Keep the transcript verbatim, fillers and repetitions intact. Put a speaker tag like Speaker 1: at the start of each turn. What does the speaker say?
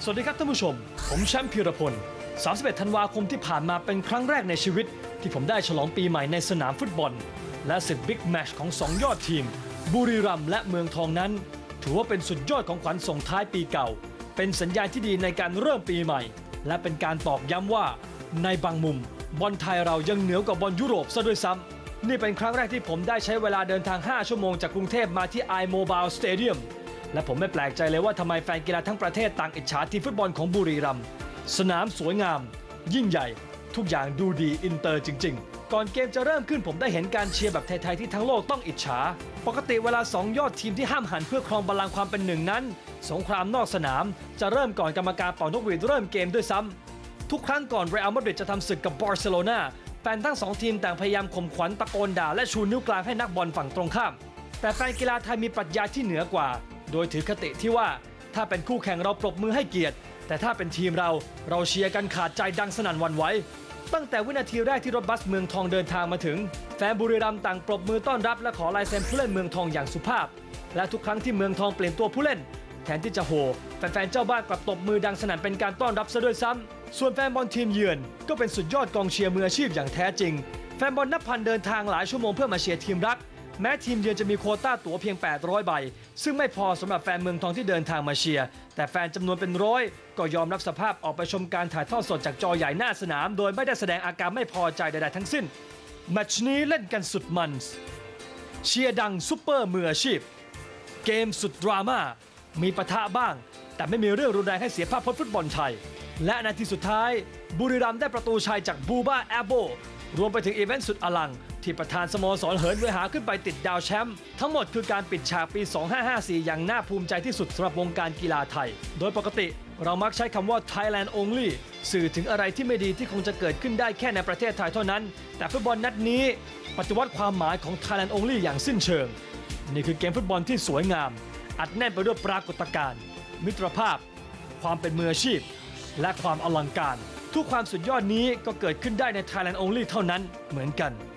Speaker 1: สวัสดีครับท่านผู้ชมผมแชมป์พีรพลสามสิบเอ็ดธันวาคมที่ผ่านมาเป็นครั้งแรกในชีวิตที่ผมได้ฉลองปีใหม่ในสนามฟุตบอลและศึกบิ๊กแมตช์ของสองยอดทีมบุรีรัมย์และเมืองทองนั้นถือว่าเป็นสุดยอดของขวัญส่งท้ายปีเก่าเป็นสัญญาณที่ดีในการเริ่มปีใหม่และเป็นการตอกย้ำว่าในบางมุมบอลไทยเรายังเหนือกว่าบอลยุโรปซะด้วยซ้ำนี่เป็นครั้งแรกที่ผมได้ใช้เวลาเดินทางห้าชั่วโมงจากกรุงเทพมาที่ iMobile Stadiumและผมไม่แปลกใจเลยว่าทำไมแฟนกีฬาทั้งประเทศต่างอิจฉาทีมฟุตบอลของบุรีรัมย์สนามสวยงามยิ่งใหญ่ทุกอย่างดูดีอินเตอร์จริงๆก่อนเกมจะเริ่มขึ้นผมได้เห็นการเชียร์แบบไทยๆที่ทั้งโลกต้องอิจฉาปกติเวลาสองยอดทีมที่ห้ามหันเพื่อครองบัลลังก์ความเป็นหนึ่งนั้นสงครามนอกสนามจะเริ่มก่อนกรรมการเป่านกหวีดเริ่มเกมด้วยซ้ำทุกครั้งก่อนเรอัลมาดริดจะทำศึกกับบาร์เซโลนาแฟนทั้งสองทีมต่างพยายามข่มขวัญตะโกนด่าและชูนิ้วกลางให้นักบอลฝั่งตรงข้ามแต่แฟนกีฬาไทยมีปรัชญาที่เหนือกว่าโดยถือคติที่ว่าถ้าเป็นคู่แข่งเราปรบมือให้เกียรติแต่ถ้าเป็นทีมเราเราเชียร์กันขาดใจดังสนั่นหวั่นไหวตั้งแต่วินาทีแรกที่รถบัสเมืองทองเดินทางมาถึงแฟนบุรีรัมย์ต่างปรบมือต้อนรับและขอลายเซ็นผู้เล่นเมืองทองอย่างสุภาพและทุกครั้งที่เมืองทองเปลี่ยนตัวผู้เล่นแทนที่จะโห่แฟนๆเจ้าบ้านกลับตบมือดังสนั่นเป็นการต้อนรับซะด้วยซ้ำส่วนแฟนบอลทีมเยือนก็เป็นสุดยอดกองเชียร์มืออาชีพอย่างแท้จริงแฟนบอลนับพันเดินทางหลายชั่วโมงเพื่อมาเชียร์ทีมรักแม้ทีมเยือนจะมีโควต้าตั๋วเพียงแปดร้อยใบซึ่งไม่พอสำหรับแฟนเมืองทองที่เดินทางมาเชียร์แต่แฟนจำนวนเป็นร้อยก็ยอมรับสภาพออกไปชมการถ่ายทอดสดจากจอใหญ่หน้าสนามโดยไม่ได้แสดงอาการไม่พอใจใดๆทั้งสิ้นแมตช์นี้เล่นกันสุดมันเชียร์ดังซุปเปอร์มืออาชีพเกมสุดดราม่ามีปะทะบ้างแต่ไม่มีเรื่องรุนแรงให้เสียภาพพจน์ฟุตบอลไทยและนาทีสุดท้ายบุรีรัมย์ได้ประตูชัยจากบูบ้าแอโบรวมไปถึงอีเวนต์สุดอลังที่ประธานสโมสรเหินเวหาขึ้นไปติดดาวแชมป์ทั้งหมดคือการปิดฉากปี สองพันห้าร้อยห้าสิบสี่ อย่างน่าภูมิใจที่สุดสำหรับวงการกีฬาไทยโดยปกติเรามักใช้คำว่า Thailand only สื่อถึงอะไรที่ไม่ดีที่คงจะเกิดขึ้นได้แค่ในประเทศไทยเท่านั้นแต่ฟุตบอลนัดนี้ปฏิวัติความหมายของ Thailand only อย่างสิ้นเชิงนี่คือเกมฟุตบอลที่สวยงามอัดแน่นไปด้วยปรากฏการณ์มิตรภาพความเป็นมืออาชีพและความอลังการทุกความสุดยอดนี้ก็เกิดขึ้นได้ใน Thailand only เท่านั้นเหมือนกัน